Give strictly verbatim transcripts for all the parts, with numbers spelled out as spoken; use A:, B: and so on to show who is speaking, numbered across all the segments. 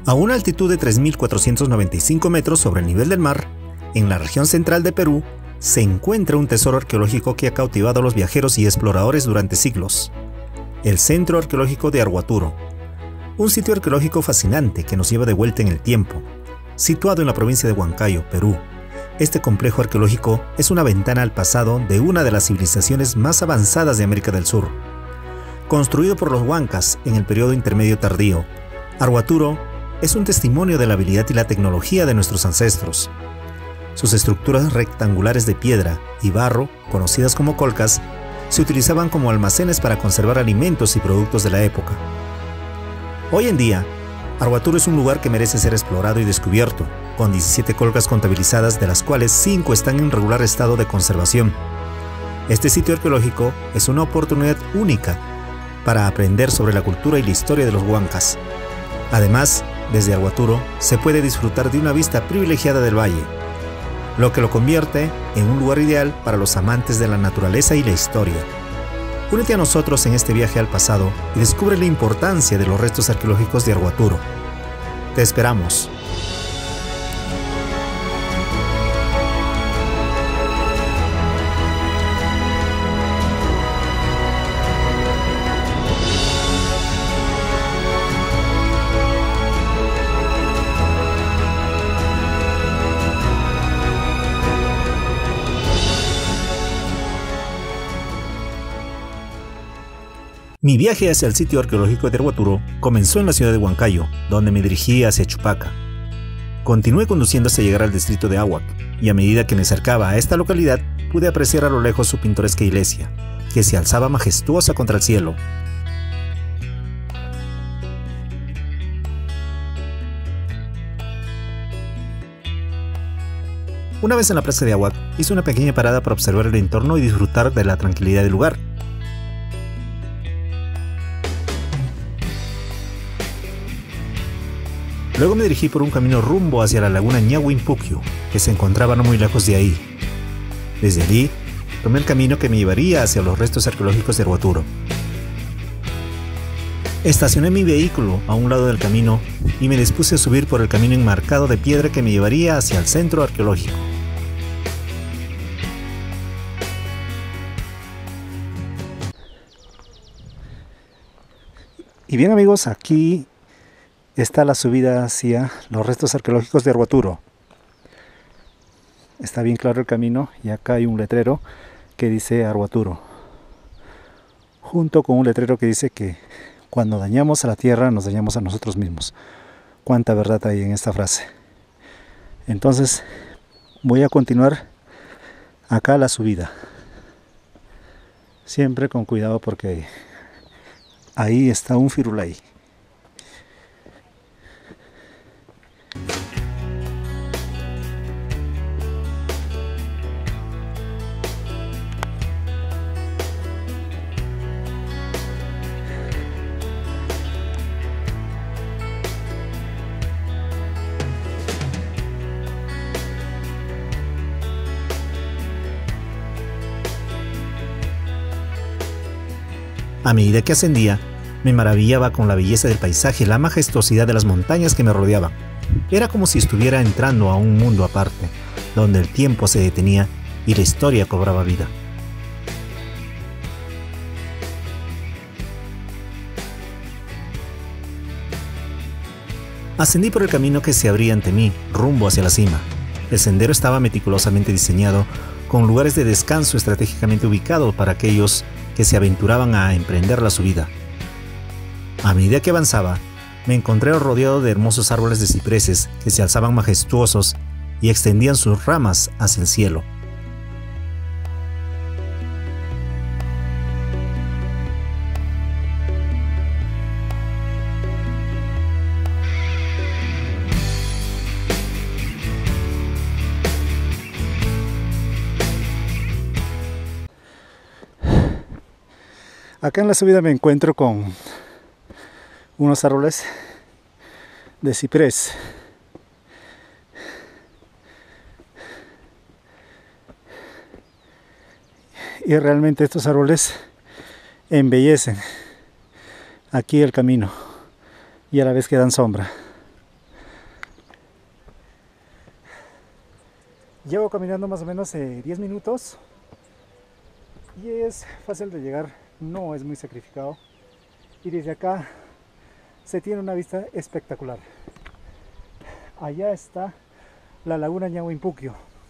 A: A una altitud de tres mil cuatrocientos noventa y cinco metros sobre el nivel del mar, en la región central de Perú, se encuentra un tesoro arqueológico que ha cautivado a los viajeros y exploradores durante siglos: el Centro Arqueológico de Arhuaturo, un sitio arqueológico fascinante que nos lleva de vuelta en el tiempo. Situado en la provincia de Huancayo, Perú, este complejo arqueológico es una ventana al pasado de una de las civilizaciones más avanzadas de América del Sur. Construido por los huancas en el periodo intermedio tardío, Arhuaturo es un testimonio de la habilidad y la tecnología de nuestros ancestros. Sus estructuras rectangulares de piedra y barro, conocidas como colcas, se utilizaban como almacenes para conservar alimentos y productos de la época. Hoy en día, Arhuaturo es un lugar que merece ser explorado y descubierto, con diecisiete colcas contabilizadas, de las cuales cinco están en regular estado de conservación. Este sitio arqueológico es una oportunidad única para aprender sobre la cultura y la historia de los huancas. Además, desde Arhuaturo se puede disfrutar de una vista privilegiada del valle, lo que lo convierte en un lugar ideal para los amantes de la naturaleza y la historia. Únete a nosotros en este viaje al pasado y descubre la importancia de los restos arqueológicos de Arhuaturo. Te esperamos. Mi viaje hacia el sitio arqueológico de Arhuaturo comenzó en la ciudad de Huancayo, donde me dirigí hacia Chupaca. Continué conduciendo hasta llegar al distrito de Ahuac, y a medida que me acercaba a esta localidad, pude apreciar a lo lejos su pintoresca iglesia, que se alzaba majestuosa contra el cielo. Una vez en la plaza de Ahuac, hice una pequeña parada para observar el entorno y disfrutar de la tranquilidad del lugar. Luego me dirigí por un camino rumbo hacia la laguna Ñawinpucyu, que se encontraba no muy lejos de ahí. Desde allí, tomé el camino que me llevaría hacia los restos arqueológicos de Arhuaturo. Estacioné mi vehículo a un lado del camino y me dispuse a subir por el camino enmarcado de piedra que me llevaría hacia el centro arqueológico. Y bien, amigos, aquí está la subida hacia los restos arqueológicos de Arhuaturo. Está bien claro el camino y acá hay un letrero que dice Arhuaturo, junto con un letrero que dice que cuando dañamos a la tierra nos dañamos a nosotros mismos. Cuánta verdad hay en esta frase. Entonces voy a continuar acá la subida, siempre con cuidado porque ahí está un firulai. A medida que ascendía, me maravillaba con la belleza del paisaje y la majestuosidad de las montañas que me rodeaban. Era como si estuviera entrando a un mundo aparte, donde el tiempo se detenía y la historia cobraba vida. Ascendí por el camino que se abría ante mí, rumbo hacia la cima. El sendero estaba meticulosamente diseñado, con lugares de descanso estratégicamente ubicados para aquellos que se aventuraban a emprender la subida. A medida que avanzaba, me encontré rodeado de hermosos árboles de cipreses que se alzaban majestuosos y extendían sus ramas hacia el cielo. Acá en la subida me encuentro con unos árboles de ciprés. Y realmente estos árboles embellecen aquí el camino y a la vez que dan sombra.
B: Llevo caminando más o menos eh, diez minutos y es fácil de llegar, no es muy sacrificado, y desde acá se tiene una vista espectacular. Allá está la laguna Ñahuimpuquio.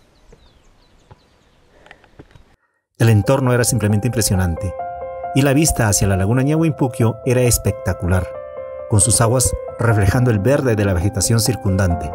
A: El entorno era simplemente impresionante y la vista hacia la laguna Ñahuimpuquio era espectacular, con sus aguas reflejando el verde de la vegetación circundante.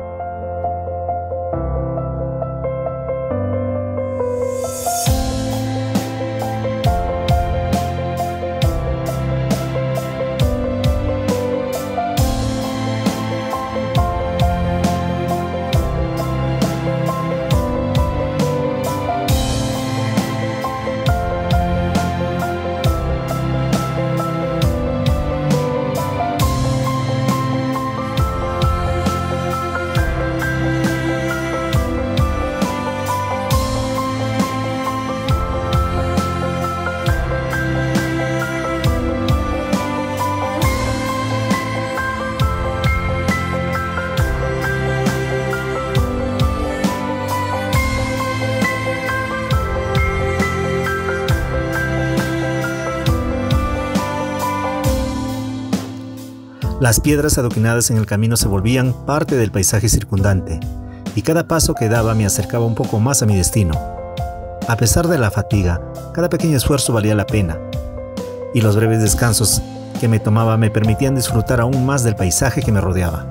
A: Las piedras adoquinadas en el camino se volvían parte del paisaje circundante, y cada paso que daba me acercaba un poco más a mi destino. A pesar de la fatiga, cada pequeño esfuerzo valía la pena, y los breves descansos que me tomaba me permitían disfrutar aún más del paisaje que me rodeaba.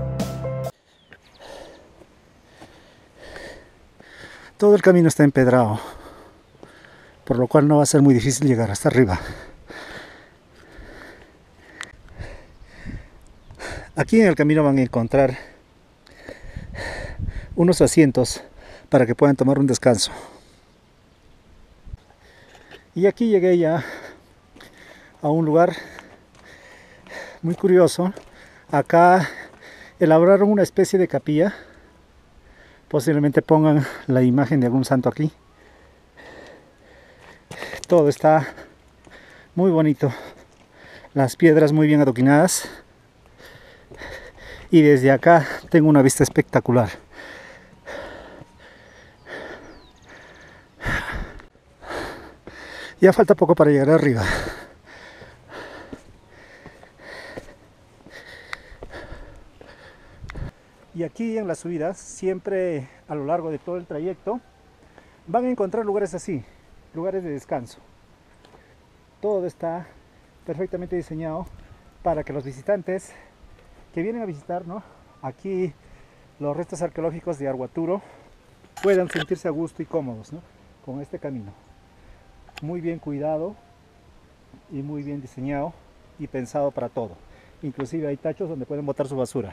B: Todo el camino está empedrado, por lo cual no va a ser muy difícil llegar hasta arriba. Aquí en el camino van a encontrar unos asientos para que puedan tomar un descanso. Y aquí llegué ya a un lugar muy curioso. Acá elaboraron una especie de capilla. Posiblemente pongan la imagen de algún santo aquí. Todo está muy bonito. Las piedras muy bien adoquinadas. Y desde acá tengo una vista espectacular. Ya falta poco para llegar arriba. Y aquí en las subidas, siempre a lo largo de todo el trayecto, van a encontrar lugares así, lugares de descanso. Todo está perfectamente diseñado para que los visitantes que vienen a visitar, ¿no?, aquí los restos arqueológicos de Aruaturo puedan sentirse a gusto y cómodos, ¿no?, con este camino. Muy bien cuidado y muy bien diseñado y pensado para todo. Inclusive hay tachos donde pueden botar su basura.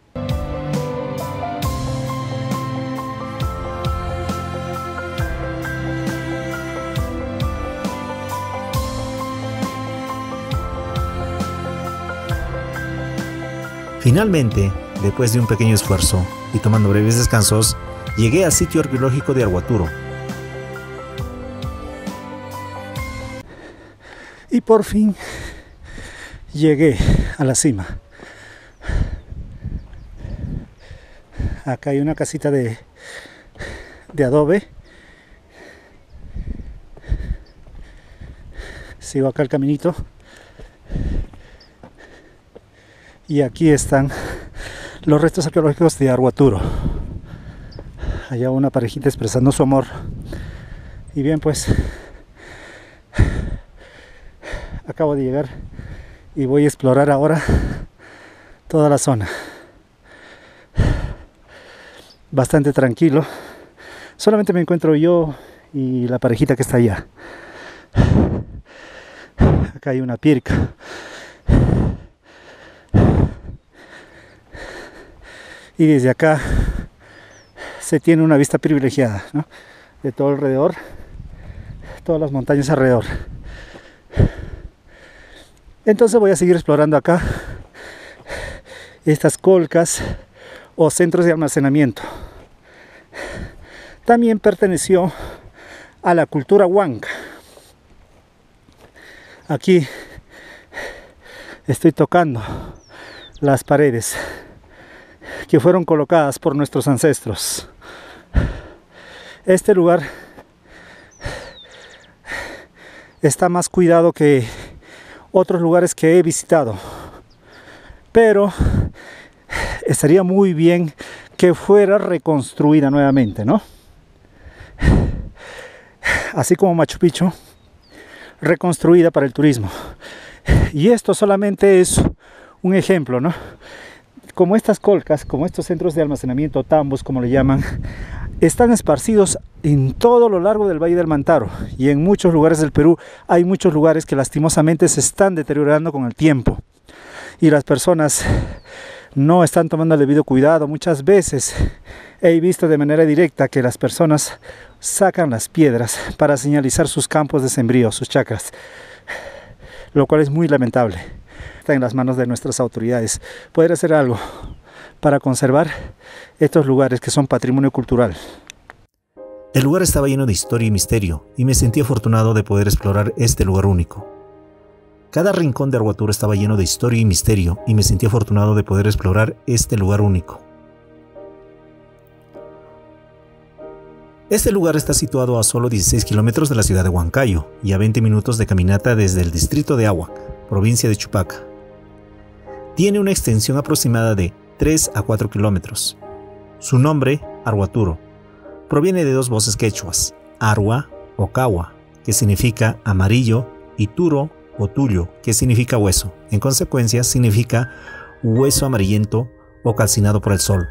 A: Finalmente, después de un pequeño esfuerzo y tomando breves descansos, llegué al sitio arqueológico de Aruaturo.
B: Y por fin llegué a la cima. Acá hay una casita de, de adobe. Sigo acá el caminito. Y aquí están los restos arqueológicos de Aruaturo. Allá una parejita expresando su amor. Y bien, pues acabo de llegar y voy a explorar ahora toda la zona. Bastante tranquilo. Solamente me encuentro yo y la parejita que está allá. Acá hay una pirca. Y desde acá se tiene una vista privilegiada, ¿no?, de todo alrededor, todas las montañas alrededor. Entonces voy a seguir explorando acá estas colcas o centros de almacenamiento. También perteneció a la cultura huanca. Aquí estoy tocando las paredes que fueron colocadas por nuestros ancestros. Este lugar está más cuidado que otros lugares que he visitado, pero estaría muy bien que fuera reconstruida nuevamente, ¿no? Así como Machu Picchu, reconstruida para el turismo. Y esto solamente es un ejemplo, ¿no? Como estas colcas, como estos centros de almacenamiento, tambos, como le llaman, están esparcidos en todo lo largo del Valle del Mantaro, y en muchos lugares del Perú hay muchos lugares que lastimosamente se están deteriorando con el tiempo, y las personas no están tomando el debido cuidado. Muchas veces he visto de manera directa que las personas sacan las piedras para señalizar sus campos de sembrío, sus chacras, lo cual es muy lamentable. Está en las manos de nuestras autoridades poder hacer algo para conservar estos lugares que son patrimonio cultural.
A: El lugar estaba lleno de historia y misterio, y me sentí afortunado de poder explorar este lugar único. Cada rincón de Aruaturo estaba lleno de historia y misterio, y me sentí afortunado de poder explorar este lugar único. Este lugar está situado a solo dieciséis kilómetros de la ciudad de Huancayo y a veinte minutos de caminata desde el distrito de Ahuac, provincia de Chupaca. Tiene una extensión aproximada de tres a cuatro kilómetros. Su nombre, Aruaturo, proviene de dos voces quechuas, Arua o Cawa, que significa amarillo, y Turo o Tullo, que significa hueso. En consecuencia, significa hueso amarillento o calcinado por el sol.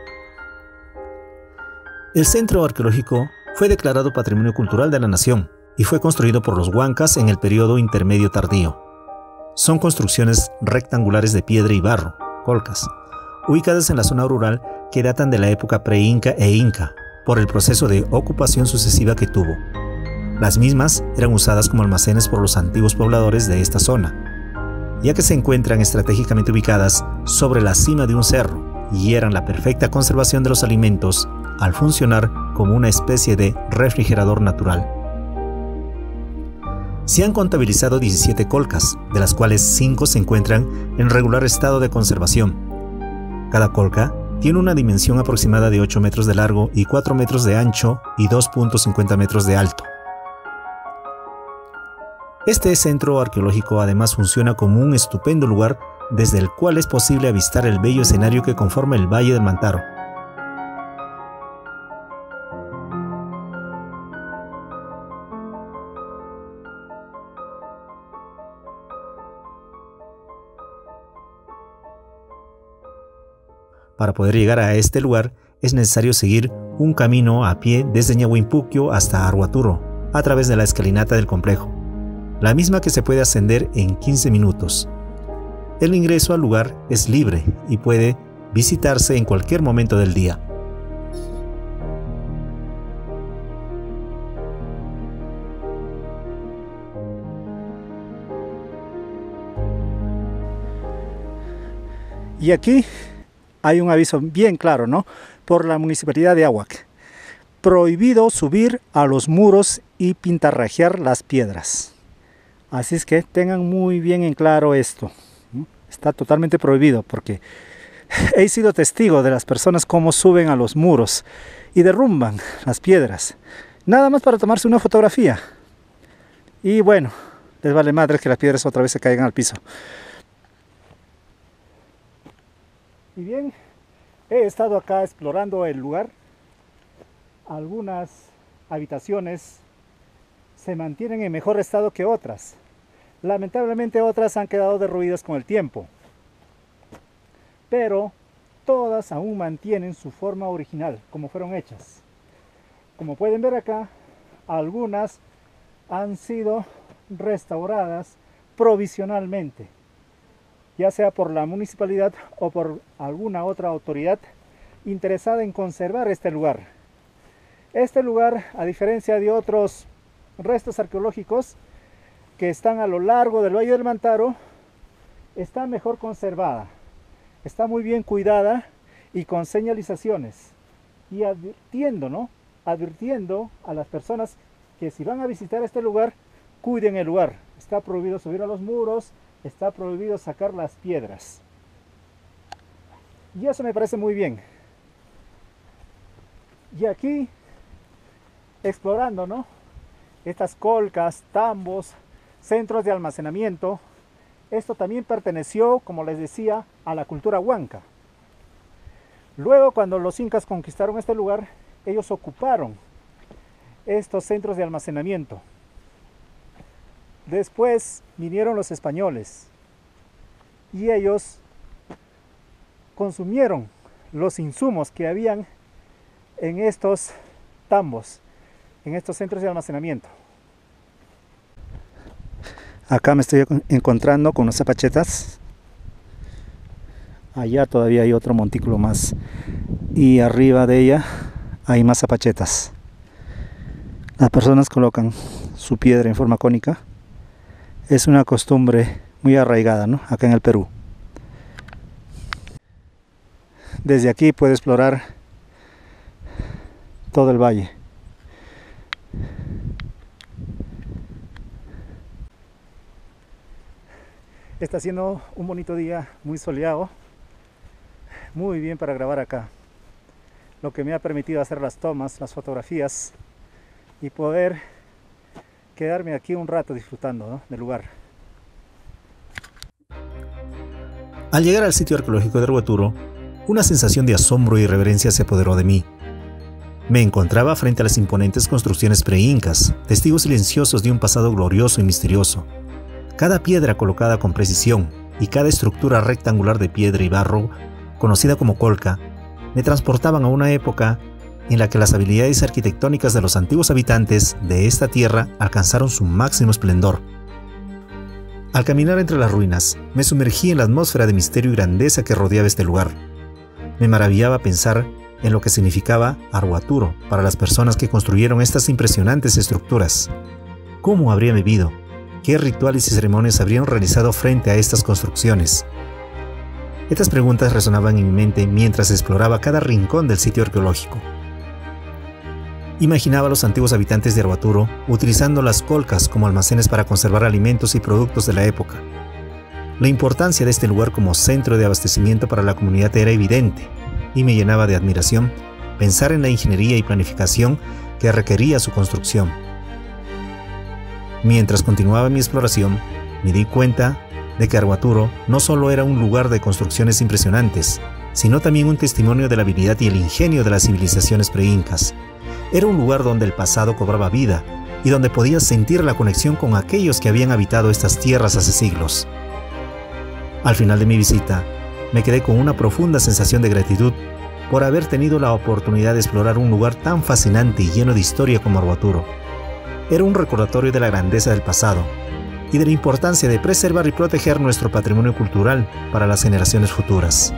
A: El centro arqueológico fue declarado Patrimonio Cultural de la Nación y fue construido por los huancas en el periodo intermedio tardío. Son construcciones rectangulares de piedra y barro, colcas, ubicadas en la zona rural que datan de la época pre-inca e inca, por el proceso de ocupación sucesiva que tuvo. Las mismas eran usadas como almacenes por los antiguos pobladores de esta zona, ya que se encuentran estratégicamente ubicadas sobre la cima de un cerro y eran la perfecta conservación de los alimentos al funcionar como una especie de refrigerador natural. Se han contabilizado diecisiete colcas, de las cuales cinco se encuentran en regular estado de conservación. Cada colca tiene una dimensión aproximada de ocho metros de largo y cuatro metros de ancho y dos punto cincuenta metros de alto. Este centro arqueológico además funciona como un estupendo lugar desde el cual es posible avistar el bello escenario que conforma el Valle del Mantaro. Para poder llegar a este lugar es necesario seguir un camino a pie desde Ñahuimpuquio hasta Aruaturo, a través de la escalinata del complejo, la misma que se puede ascender en quince minutos. El ingreso al lugar es libre y puede visitarse en cualquier momento del día.
B: Y aquí hay un aviso bien claro, ¿no? Por la Municipalidad de Ahuac. Prohibido subir a los muros y pintarrajear las piedras. Así es que tengan muy bien en claro esto, ¿no? Está totalmente prohibido, porque he sido testigo de las personas cómo suben a los muros y derrumban las piedras, nada más para tomarse una fotografía. Y bueno, les vale madre que las piedras otra vez se caigan al piso. Y bien, he estado acá explorando el lugar. Algunas habitaciones se mantienen en mejor estado que otras. Lamentablemente otras han quedado derruidas con el tiempo. Pero todas aún mantienen su forma original, como fueron hechas. Como pueden ver acá, algunas han sido restauradas provisionalmente, ya sea por la municipalidad o por alguna otra autoridad interesada en conservar este lugar. Este lugar, a diferencia de otros restos arqueológicos que están a lo largo del Valle del Mantaro, está mejor conservada, está muy bien cuidada y con señalizaciones, y advirtiendo, ¿no? advirtiendo a las personas que si van a visitar este lugar, cuiden el lugar. Está prohibido subir a los muros, está prohibido sacar las piedras. Y eso me parece muy bien. Y aquí explorando, ¿no?, estas colcas, tambos, centros de almacenamiento. Esto también perteneció, como les decía, a la cultura huanca. Luego, cuando los incas conquistaron este lugar, ellos ocuparon estos centros de almacenamiento. Después vinieron los españoles y ellos consumieron los insumos que habían en estos tambos, en estos centros de almacenamiento. Acá me estoy encontrando con unas zapachetas. Allá todavía hay otro montículo más y arriba de ella hay más zapachetas. Las personas colocan su piedra en forma cónica. Es una costumbre muy arraigada, ¿no?, acá en el Perú. Desde aquí puede explorar todo el valle. Está siendo un bonito día, muy soleado, muy bien para grabar acá, lo que me ha permitido hacer las tomas, las fotografías y poder quedarme aquí un rato disfrutando, ¿no?, del lugar.
A: Al llegar al sitio arqueológico de Arhuaturo, una sensación de asombro y reverencia se apoderó de mí. Me encontraba frente a las imponentes construcciones pre-incas, testigos silenciosos de un pasado glorioso y misterioso. Cada piedra colocada con precisión y cada estructura rectangular de piedra y barro, conocida como colca, me transportaban a una época en la que las habilidades arquitectónicas de los antiguos habitantes de esta tierra alcanzaron su máximo esplendor. Al caminar entre las ruinas, me sumergí en la atmósfera de misterio y grandeza que rodeaba este lugar. Me maravillaba pensar en lo que significaba Arhuaturo para las personas que construyeron estas impresionantes estructuras. ¿Cómo habrían vivido? ¿Qué rituales y ceremonias habrían realizado frente a estas construcciones? Estas preguntas resonaban en mi mente mientras exploraba cada rincón del sitio arqueológico. Imaginaba a los antiguos habitantes de Arhuaturo utilizando las colcas como almacenes para conservar alimentos y productos de la época. La importancia de este lugar como centro de abastecimiento para la comunidad era evidente, y me llenaba de admiración pensar en la ingeniería y planificación que requería su construcción. Mientras continuaba mi exploración, me di cuenta de que Arhuaturo no solo era un lugar de construcciones impresionantes, sino también un testimonio de la habilidad y el ingenio de las civilizaciones pre-incas. Era un lugar donde el pasado cobraba vida y donde podía sentir la conexión con aquellos que habían habitado estas tierras hace siglos. Al final de mi visita, me quedé con una profunda sensación de gratitud por haber tenido la oportunidad de explorar un lugar tan fascinante y lleno de historia como Arhuaturo. Era un recordatorio de la grandeza del pasado y de la importancia de preservar y proteger nuestro patrimonio cultural para las generaciones futuras.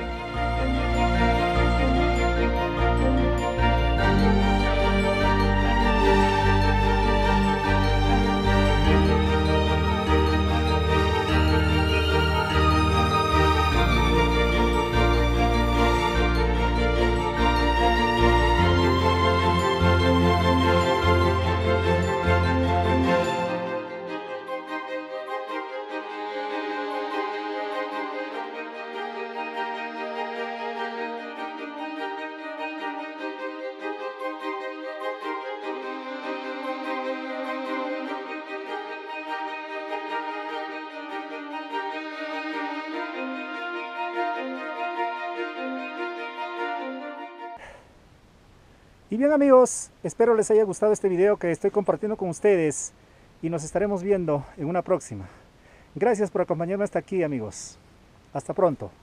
B: Y bien amigos, espero les haya gustado este video que estoy compartiendo con ustedes y nos estaremos viendo en una próxima. Gracias por acompañarme hasta aquí amigos. Hasta pronto.